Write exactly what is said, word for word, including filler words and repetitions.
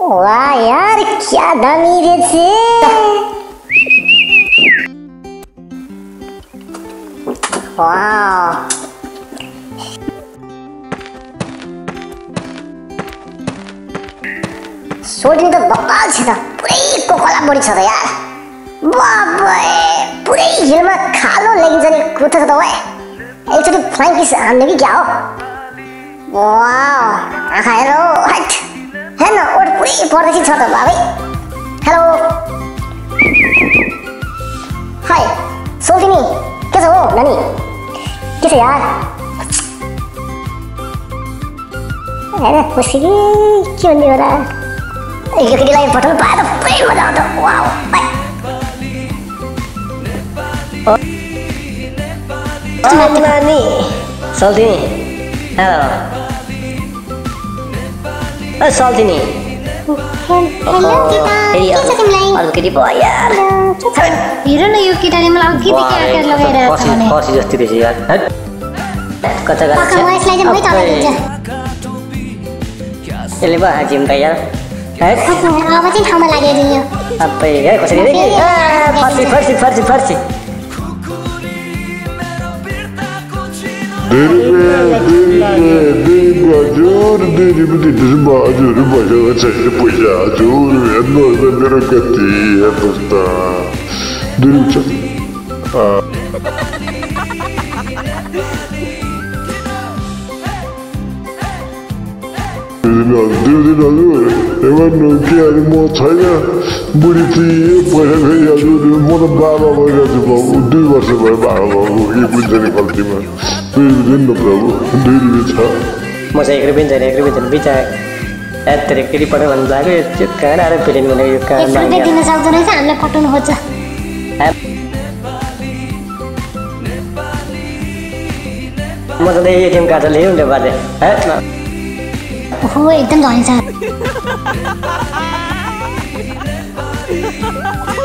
वाह यार क्या दामी रहेछ। वाह सोल्टिनी त बक्कल छ त, पुरै कोकोला बढी छ त यार। बाबे पुरै हिलमा खालो लेगिन्छ नि कुर्ता छ त ओए। एकचोटि फ्लाइङ किस हान्ने कि क्या हो। वाह हेलो हट हेर्न ओठ पुरै पर्दैछ छ त बाबे। हेलो हाय सोल्टिनी के छ हो नानी, के छ यार। हेर खुसी के भन्ने हो र, यो केटीलाई पठाउनु पाए त पुरै मजा आउँछ। वाउ नानी सोल्टिनी हेलो ओ सोल्टिनी। हेलो केटा के छ तिमीलाई? अरु केटी भयो यार। हेर न यो केटाले मलाई अघि देखि आकार लगाएर छ भने फसी जति रहेछ यार। हट कता गएको छ पक्का म यसलाई चाहिँ मै चलाइदिन्छु। यसले भयो जिम त यार। हट अब चाहिँ ठाउँमा लगाइदिनु यो। अबै यार कसरी रे फर्सी फर्सी फर्सी फर्सी हजुर दिदी पनि हजुर भइसकेको छैन पैसा हजुर हेर्नु मेरो कति हेर्नुहोस् त दुई छ दुई दिन हजुर हेर्नु के अरे म छैन बुढी थिएँ पैसा फेरि हजुर म त बाबा भइरहेको छु बाबु दुई वर्ष भयो बाबा बाबु एक बुझ्छ नि गल्तीमा दुई रुपियाँ न प्रभु दुई रुपियाँ छ। म चाहिँ एक रुपियाँ छैन एक रुपियाँ छैन बिचा यत्रो केटी पठाउ भन्नु लाग्यो त्यो कहाँ आएर पेलेन भनेको यो कहाँ एक रुपियाँ दिन सक्दो रहेछ हामीलाई पठाउनु खोज्छ। म त एटिएम कार्ड ल्याउँ नि बाजे हो एकदम धनी छ।